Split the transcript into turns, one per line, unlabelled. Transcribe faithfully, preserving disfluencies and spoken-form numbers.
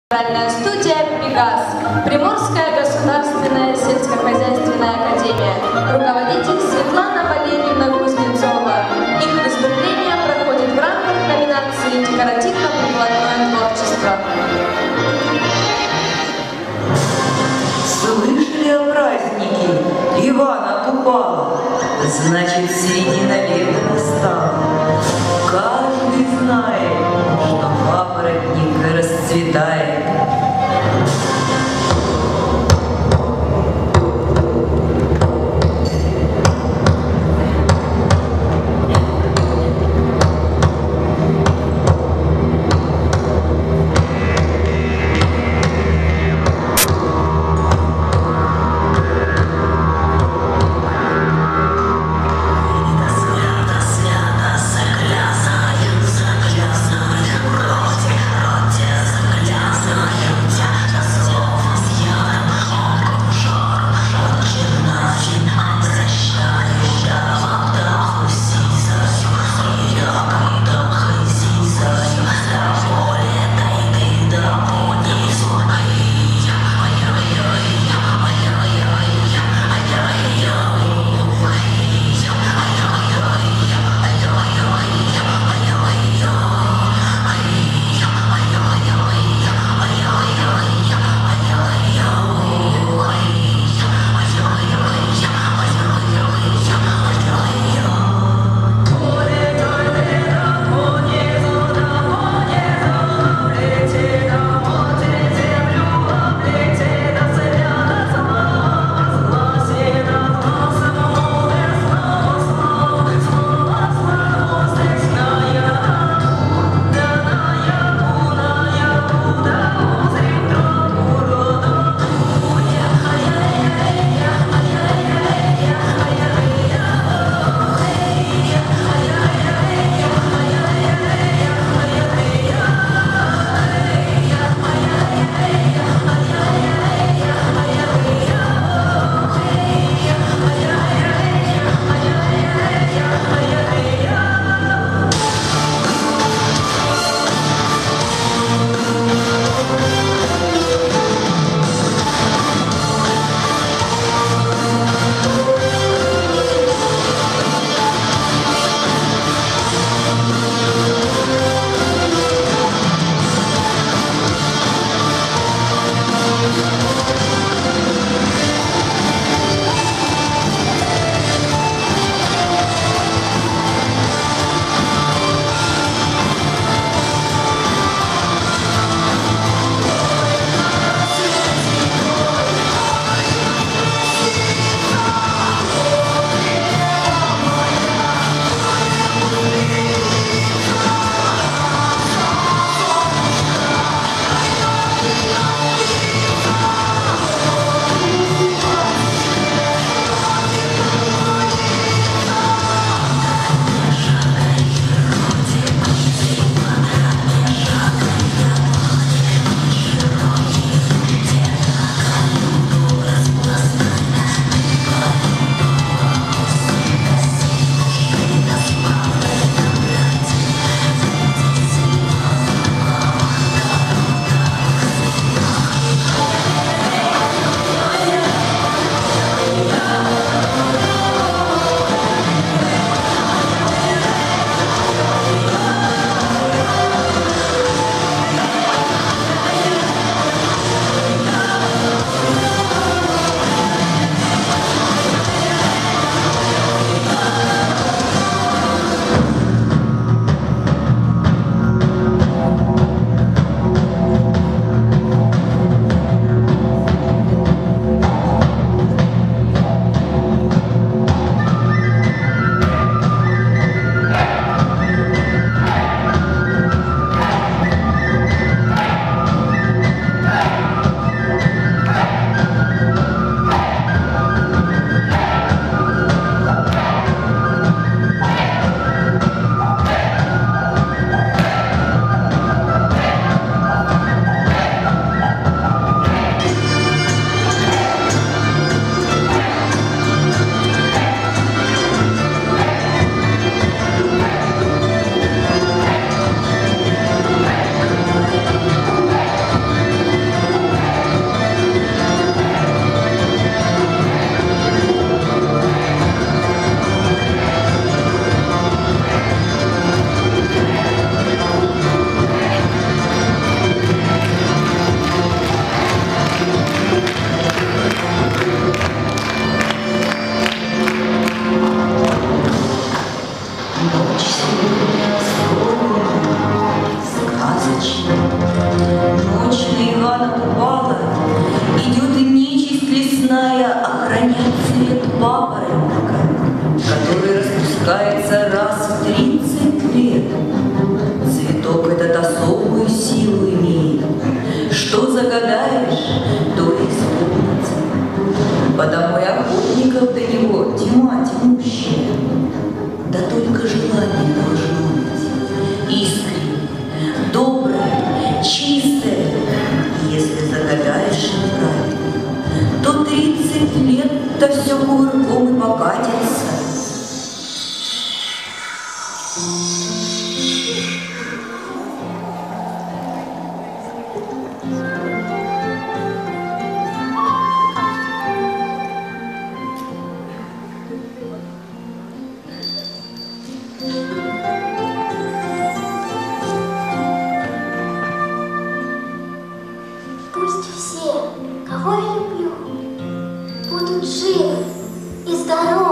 Театральная студия «Пегас», Приморская государственная сельскохозяйственная академия, руководитель Светлана Валерьевна Кузнецова. Их выступление проходит в рамках номинации «Декоративно-прикладное творчество».
Слышали о празднике Ивана Купала? Значит, середина лета настала. Каждый знает, что папоротник расцветает. Что загадаешь, то и исполнится. Потому и охотников до него тьма тьмущая. Да только желание должно быть искреннее, доброе, чистое. Если загадаешь неправильно, то тридцать лет-то все кувырком и покатится.
Пусть все, кого я люблю, будут живы и здоровы.